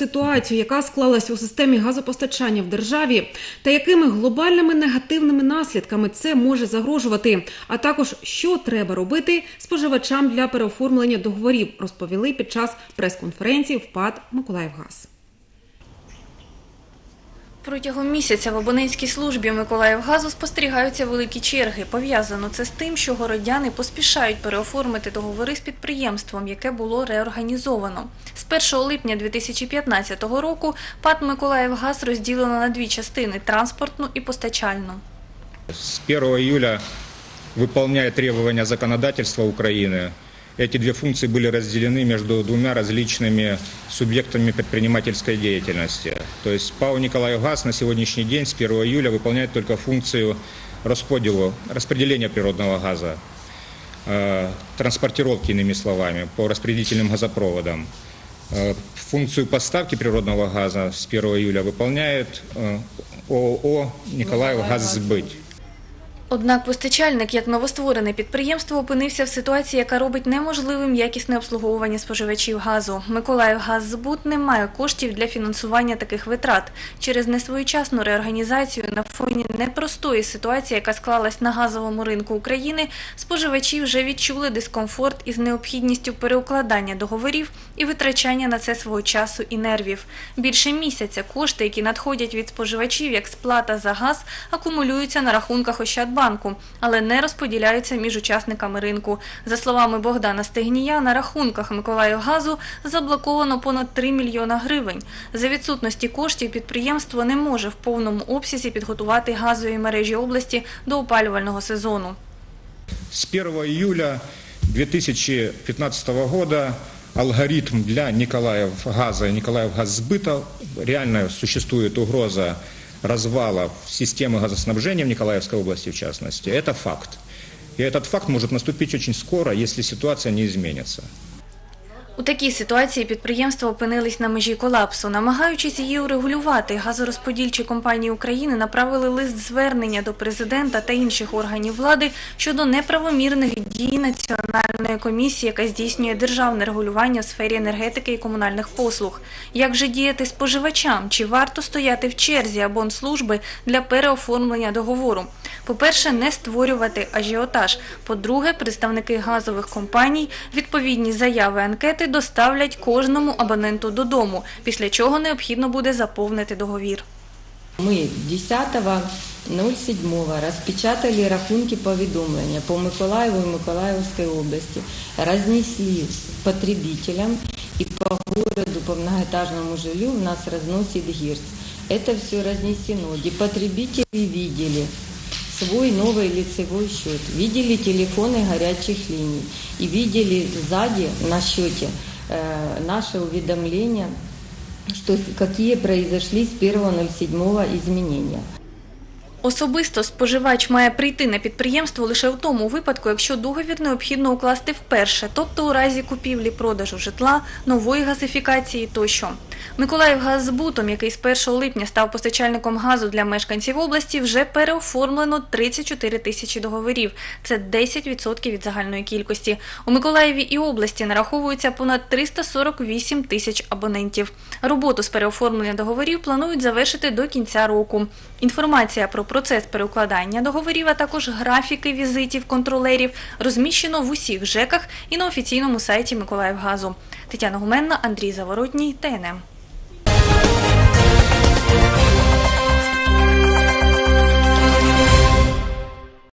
ситуацію, яка склалась у системі газопостачання в державі, та якими глобальними негативними наслідками це може загрожувати, а також що треба робити споживачам для переоформлення договорів, розповіли під час прес-конференції в ПАТ «Миколаївгаз». Протягом місяця в абонентській службі «Миколаївгазу» спостерігаються великі черги. Пов'язано це з тим, що городяни поспішають переоформити договори з підприємством, яке було реорганізовано. З 1 липня 2015 року ПАТ «Миколаївгаз» розділено на дві частини – транспортну і постачальну. С 1 июля, выполняя требования законодательства Украины, эти две функции были разделены между двумя различными субъектами предпринимательской деятельности. То есть ПАО «Николаевгаз» на сегодняшний день с 1 июля выполняет только функцию распределения природного газа, транспортировки, иными словами, по распределительным газопроводам. Функцию поставки природного газа с 1 июля выполняет ООО «Николаевгазсбыт». Однак постачальник, як новостворене підприємство, опинився в ситуації, яка робить неможливим якісне обслуговування споживачів газу. «Миколаївгазсбут» не має коштів для фінансування таких витрат. Через несвоєчасну реорганізацію на фоні непростої ситуації, яка склалась на газовому ринку України, споживачі вже відчули дискомфорт із необхідністю переукладання договорів і витрачання на це свого часу і нервів. Більше місяця кошти, які надходять від споживачів як сплата за газ, акумулюються на рахунках Ощадбанку, але не розподіляються між учасниками ринку. За словами Богдана Стегнія, на рахунках «Миколаївгазу» заблоковано понад 3 мільйона гривень. За відсутності коштів підприємство не може в повному обсязі підготувати газові мережі області до опалювального сезону. С 1 июля 2015 года алгоритм для «Николаевгаза» и «Николаевгазсбыта» реально существует угроза развала системы газоснабжения в Николаевской области, в частности, это факт. И этот факт может наступить очень скоро, если ситуация не изменится. У такій ситуації підприємства опинились на межі колапсу. Намагаючись її урегулювати, газорозподільчі компанії України направили лист-звернення до президента та інших органів влади щодо неправомірних дій Національної комісії, яка здійснює державне регулювання у сфері енергетики і комунальних послуг. Як же діяти споживачам? Чи варто стояти в черзі абонслужби для переоформлення договору? По-перше, не створювати ажіотаж. По-друге, представники газових компаній відповідні заяви, анкети доставлять кожному абоненту додому, після чого необхідно буде заповнити договір. Ми 10.07 розпечатали рахунки повідомлення по Миколаєву і Миколаївській області, рознесли потребителям і по городу, по многоэтажному жилью в нас розносить ГИРС. Это все разнесено, где потребители видели свой новый лицевой счет, видели телефоны горячих линий и видели сзади на счете наше уведомление, что какие произошли с 1.07 изменения. Особисто споживач має прийти на підприємство лише в тому випадку, якщо договір необхідно укласти вперше, тобто у разі купівлі-продажу житла, нової газифікації тощо. «Миколаївгазсбутом», який з 1 липня став постачальником газу для мешканців області, вже переоформлено 34 тисячі договорів. Це 10% від загальної кількості. У Миколаєві і області нараховується понад 348 тисяч абонентів. Роботу з переоформлення договорів планують завершити до кінця року. Інформація про процес переукладання договорів, а також графіки візитів контролерів розміщено в усіх ЖЕКах і на офіційному сайті «Миколаївгазу». Тетяна Гуменна, Андрій Заворотній, ТНМ.